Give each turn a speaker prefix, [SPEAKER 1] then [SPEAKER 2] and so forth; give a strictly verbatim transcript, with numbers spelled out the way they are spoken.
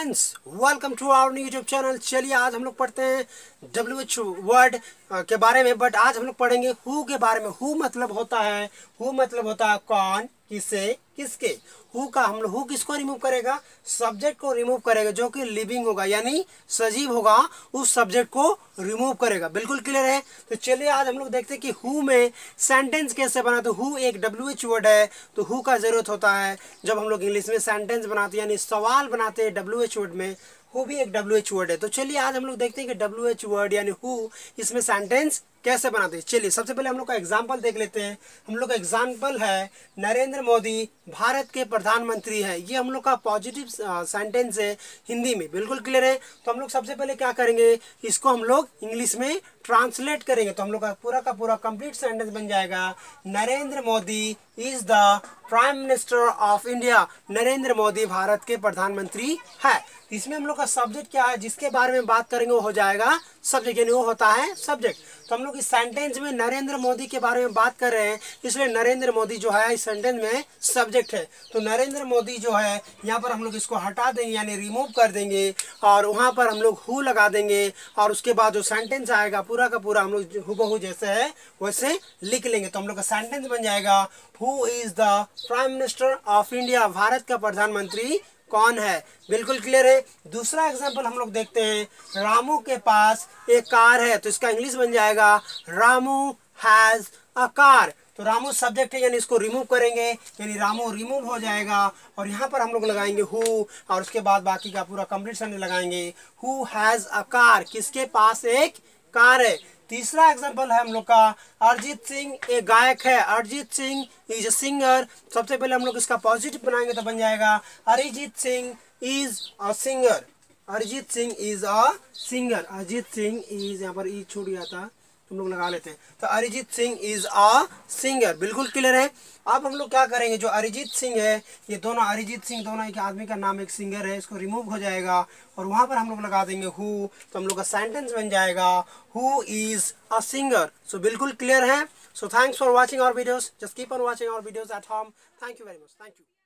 [SPEAKER 1] Friends, welcome to our new YouTube channel. चलिए आज हम लोग पढ़ते हैं डब्ल्यू एच वर्ड के बारे में। बट आज हम लोग पढ़ेंगे हु के बारे में। हु मतलब होता है हु मतलब होता है कौन, किसे, किसके। हु का हम लोग हु किसको रिमूव करेगा? सब्जेक्ट को रिमूव करेगा जो कि लिविंग होगा यानी सजीव होगा, उस सब्जेक्ट को रिमूव करेगा। बिल्कुल क्लियर है। तो चलिए आज हम लोग देखते हैं कि हु में सेंटेंस कैसे बना। तो हु एक डब्ल्यू एच वर्ड है, तो हु का जरूरत होता है जब हम लोग इंग्लिश में सेंटेंस बनाते हैं यानी सवाल बनाते हैं। डब्ल्यू एच वर्ड में हु भी एक डब्ल्यू एच वर्ड है। तो चलिए आज हम लोग देखते हैं कि डब्ल्यू एच वर्ड यानी हु इसमें सेंटेंस कैसे बनाते हैं। चलिए सबसे पहले हम लोग का एग्जाम्पल देख लेते हैं। हम लोग का एग्जाम्पल है नरेंद्र मोदी भारत के प्रधानमंत्री है। ये हम लोग का पॉजिटिव सेंटेंस है हिंदी में। बिल्कुल क्लियर है। तो हम लोग सबसे पहले क्या करेंगे, इसको हम लोग इंग्लिश में ट्रांसलेट करेंगे। तो हम लोग का पूरा का पूरा कंप्लीट सेंटेंस बन जाएगा Narendra Modi is the prime minister of India. Narendra Modi Bharat के प्रधानमंत्री है। इसमें हम लोग का सब्जेक्ट क्या है, जिसके बारे में बात करेंगे वो हो जाएगा सब्जेक्ट, यानी वो होता है सब्जेक्ट। तो हम लोग इस सेंटेंस में नरेंद्र मोदी के बारे में बात कर रहे हैं, इसलिए नरेंद्र मोदी जो है इस सेंटेंस में सब्जेक्ट है। तो नरेंद्र मोदी जो है यहाँ पर हम लोग इसको हटा देंगे यानी रिमूव कर देंगे और वहाँ पर हम लोग हु लगा देंगे और उसके बाद जो सेंटेंस आएगा पूरा का पूरा हम लोग हुबहू जैसे है वैसे लिख लेंगे। तो हम लोग का सेंटेंस बन जाएगा who is the prime minister of India. Bharat का प्रधानमंत्री कौन है। बिल्कुल क्लियर है। दूसरा एग्जांपल हम लोग देखते हैं, रामू के पास एक कार है। तो इसका इंग्लिश बन जाएगा रामू हैज अ कार। तो रामू सब्जेक्ट है यानी इसको रिमूव करेंगे यानी रामू रिमूव हो जाएगा और यहाँ पर हम लोग लगाएंगे हु और उसके बाद बाकी का पूरा कंप्लीट सेंटेंस लगाएंगे हु हैज अ कार। किसके पास एक कार है। तीसरा एग्जांपल है हम लोग का अरिजीत सिंह एक गायक है। Arijit Singh is a singer. सबसे पहले हम लोग इसका पॉजिटिव बनाएंगे तो बन जाएगा Arijit Singh is a singer. Arijit Singh is a singer. Arijit Singh is, यहाँ पर ई छूट गया था तुम लोग लगा लेते हैं। तो Arijit Singh is a singer. बिल्कुल क्लियर है। अब हम लोग क्या करेंगे, जो अरिजीत सिंह है ये दोनों अरिजीत सिंह दोनों एक आदमी का नाम एक सिंगर है, इसको रिमूव हो जाएगा और वहां पर हम लोग लगा देंगे हु। तो हम लोग का सेंटेंस बन जाएगा who is a singer. So बिल्कुल क्लियर है। So thanks for watching our videos. Just keep on watching our videos at home. Thank you very much. Thank you.